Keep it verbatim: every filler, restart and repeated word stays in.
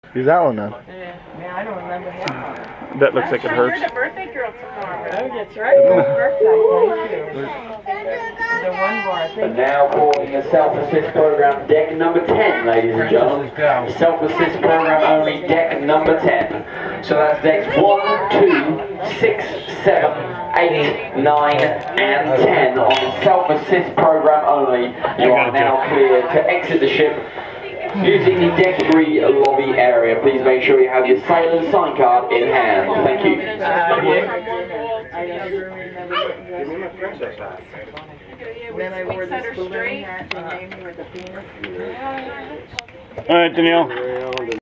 Who's that one then? Yeah, man, I don't remember half. That looks like it hurts. You're the birthday girl tomorrow. Oh, that's right. Happy birthday. Thank you. The one bar. And now calling a self-assist program deck number ten, ladies and gentlemen. Self-assist program only deck number ten. So that's decks one, two, six, seven, eight, nine, and ten on the self-assist program only. You are now clear to exit the ship using the deck three lobby area. Please make sure you have your sailor's sign card in hand. Thank you. Then I wore this balloon hat they named me with the penis. All right, Danielle.